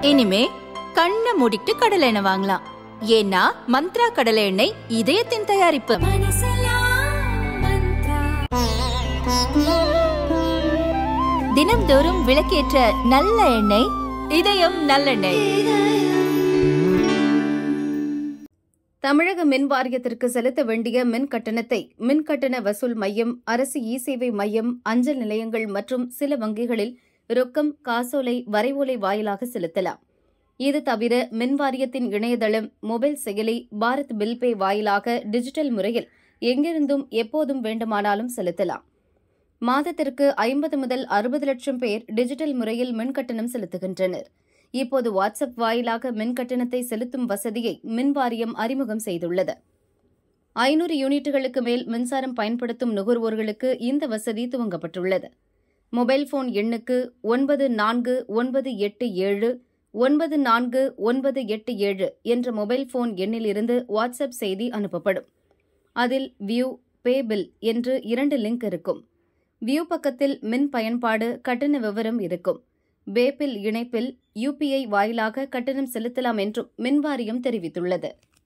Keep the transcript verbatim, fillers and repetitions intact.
இனிமே கண்ணை மூடிட்டு கடலை எண்ணெய் வாங்கலாம். ஏன்னா மந்த்ரா கடலை எண்ணெய் இதயத்தின் தயாரிப்பு. தினம்தோறும் விளக்கேற்ற நல்ல எண்ணெய் இதயம் நல்லெண்ணெய். தமிழக மின் வாரியத்திற்கு செலுத்த வேண்டிய மின் கட்டணத்தை மின் கட்டண வசூல் மையம், அரசு இ சேவை மையம், அஞ்சல் நிலையங்கள் மற்றும் சில வங்கிகளில் ரொக்கம், காசோலை, வரைவோலை வாயிலாக செலுத்தலாம். இது தவிர மின் வாரியத்தின் இணையதளம், மொபைல் செயலி, பாரத் பில் பே வாயிலாக டிஜிட்டல் முறையில் எங்கிருந்தும் எப்போதும் வேண்டுமானாலும் செலுத்தலாம். மாதத்திற்கு ஐம்பது முதல் அறுபது லட்சம் பேர் டிஜிட்டல் முறையில் மின் கட்டணம் செலுத்துகின்றனர். இப்போது வாட்ஸ்அப் வாயிலாக மின் கட்டணத்தை செலுத்தும் வசதியை மின் வாரியம் அறிமுகம் செய்துள்ளது. ஐநூறு யூனிட்டுகளுக்கு மேல் மின்சாரம் பயன்படுத்தும் நுகர்வோர்களுக்கு இந்த வசதி துவங்கப்பட்டுள்ளது. மொபைல் போன் எண்ணுக்கு ஒன்பது நான்கு ஒன்பது எட்டு ஏழு ஒன்பது நான்கு ஒன்பது எட்டு ஏழு என்ற மொபைல் போன் எண்ணிலிருந்து வாட்ஸ்அப் செய்தி அனுப்பப்படும். அதில் வியூ, பே பில் என்று இரண்டு லிங்க் இருக்கும். வியூ பக்கத்தில் மின் பயன்பாடு, கட்டண விவரம் இருக்கும். பேபில் இணைப்பில் யுபிஐ வாயிலாக கட்டணம் செலுத்தலாம் என்றும் மின்வாரியம் தெரிவித்துள்ளது.